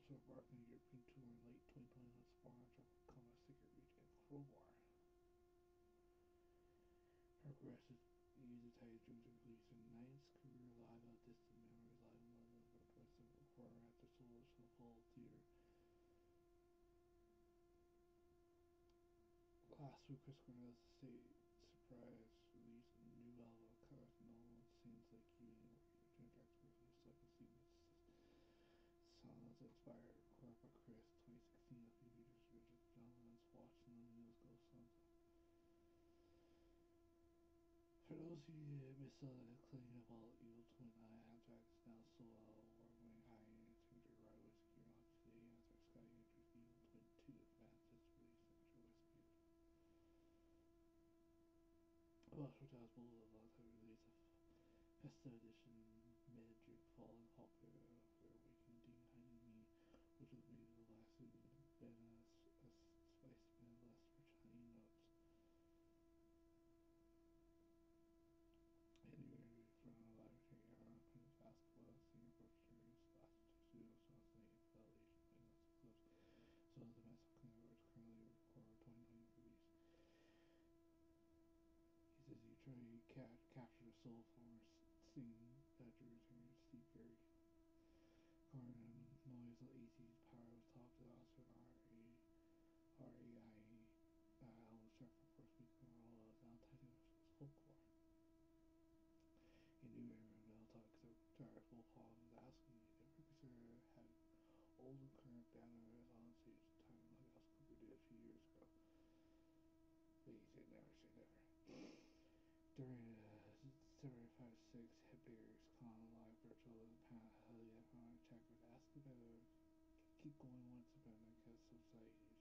also embarked on a European tour in late 2020 on Spawn Drop Comic Secret Reach and Crowbar. Progressive user title dreams are released in Night's career live out Distant Memories live in London for progressive reporter after solo show full theater. Last week Chris Cornell's state surprise released a new album covers no scenes like you anymore. You interact with your second sequence songs inspired recorded by Chris 2016 of features Richard John's Watching the Wheels Go Sons. For those who missed the acclaim of All Evil Twin Eye, Anthrax now sold out award-winning high-end signature ride whiskey on today. Anthrax got introduced Evil Twin 2 advances release signature whiskey. Welsh Hotels Bowl of long-time release of Festa Edition mid-drink falling popular for Awakening Dean Hiding Me, which will be the last to been a spice band less for Chinese notes. Anyway, from a laboratory era, playing basketball, Singapore series, last two studio songs, and installation, and lots of clips. So the best clean currently recorded 2020 release. He says you try to capture the soul former scene that drew return Steve Perry. Garden noise of AC's power was top to the Oscar RAIA album chart for first week in a row of downtime folklore. A new era of metal talk guitarist Wolf Hall was asking if Ricochet had old and current band members on stage at the time like Alice Cooper did a few years ago. But he said never say never. During the 75-6 Headbangers Con live virtual panel, Checkers asked if it would keep going once the pandemic has subsided.